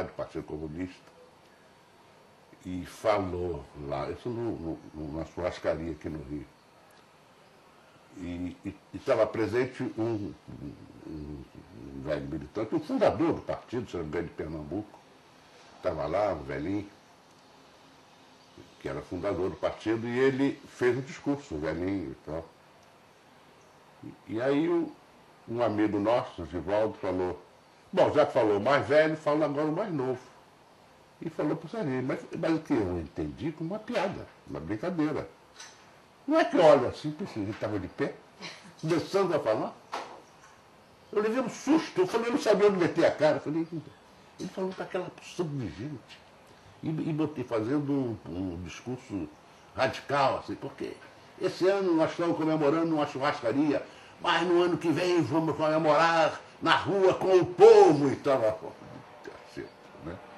do Partido Comunista, e falou lá, isso numa churrascaria aqui no Rio. E estava presente um velho militante, um fundador do partido, se não me engano, de Pernambuco. Estava lá, um velhinho, que era fundador do partido, e ele fez um discurso, o velhinho e tal. E aí um amigo nosso, Givaldo, falou, bom, já que falou o mais velho, fala agora o mais novo. E falou para o Sarney, mas o que eu entendi como uma piada, uma brincadeira. Não é que eu olho assim, pensei, ele estava de pé, começando a falar. Eu levei um susto, eu falei, eu não sabia onde meter a cara. Eu falei, ele falou para aquela porção de gente. E botei fazendo um discurso radical, assim, porque esse ano nós estamos comemorando uma churrascaria, mas no ano que vem vamos comemorar na rua com o povo e tal. Caceta, né?